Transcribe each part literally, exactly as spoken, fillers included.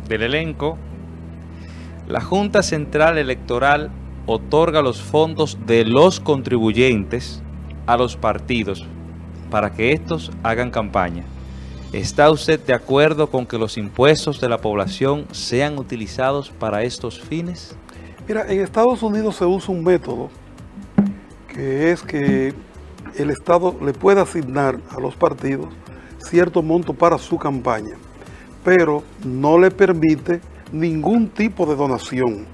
del elenco, la Junta Central Electoral otorga los fondos de los contribuyentes a los partidos para que estos hagan campaña. ¿Está usted de acuerdo con que los impuestos de la población sean utilizados para estos fines? Mira, en Estados Unidos se usa un método que es que el Estado le puede asignar a los partidos cierto monto para su campaña, pero no le permite ningún tipo de donación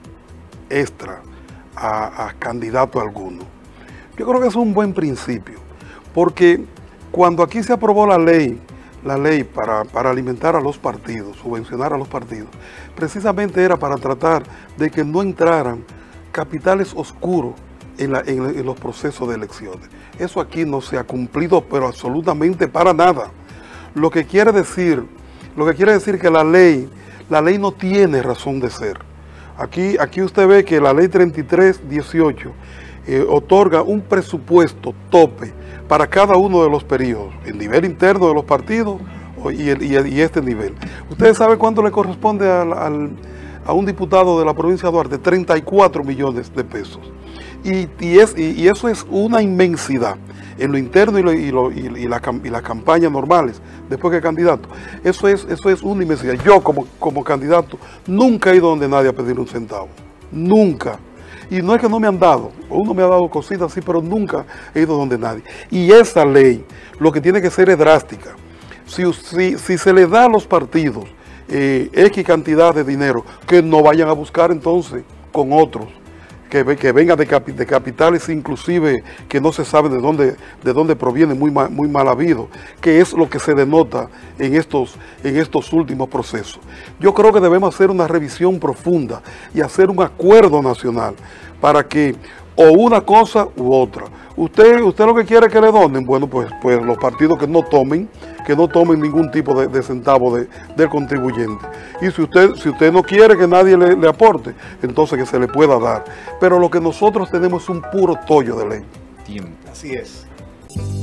extra a, a candidato alguno. Yo creo que es un buen principio, porque cuando aquí se aprobó la ley, la ley para, para alimentar a los partidos, subvencionar a los partidos, precisamente era para tratar de que no entraran capitales oscuros en, la, en, en los procesos de elecciones. Eso aquí no se ha cumplido, pero absolutamente para nada. Lo que quiere decir, lo que quiere decir que la ley, la ley no tiene razón de ser. Aquí, aquí usted ve que la ley treinta y tres dieciocho eh, otorga un presupuesto tope para cada uno de los periodos, el nivel interno de los partidos y, el, y, el, y este nivel. ¿Ustedes saben cuánto le corresponde al, al, a un diputado de la provincia de Duarte? treinta y cuatro millones de pesos. Y, y, es, y, y eso es una inmensidad en lo interno y, lo, y, lo, y, y, la, y las campañas normales, después que candidato. Eso es, eso es una inmensidad. Yo como, como candidato nunca he ido donde nadie a pedir un centavo. Nunca. Y no es que no me han dado, uno me ha dado cositas así, pero nunca he ido donde nadie. Y esa ley lo que tiene que ser es drástica. Si, si, si se le da a los partidos eh, X cantidad de dinero, que no vayan a buscar entonces con otros, que, que vengan de, capi, de capitales inclusive que no se sabe de dónde, de dónde provienen, muy mal, muy mal habido, que es lo que se denota en estos, en estos últimos procesos. Yo creo que debemos hacer una revisión profunda y hacer un acuerdo nacional para que o una cosa u otra. Usted, usted lo que quiere es que le donen, bueno, pues, pues los partidos que no tomen, que no tomen ningún tipo de, de centavo de, del contribuyente. Y si usted, si usted no quiere que nadie le, le aporte, entonces que se le pueda dar. Pero lo que nosotros tenemos es un puro tollo de ley. Tiempo. Así es.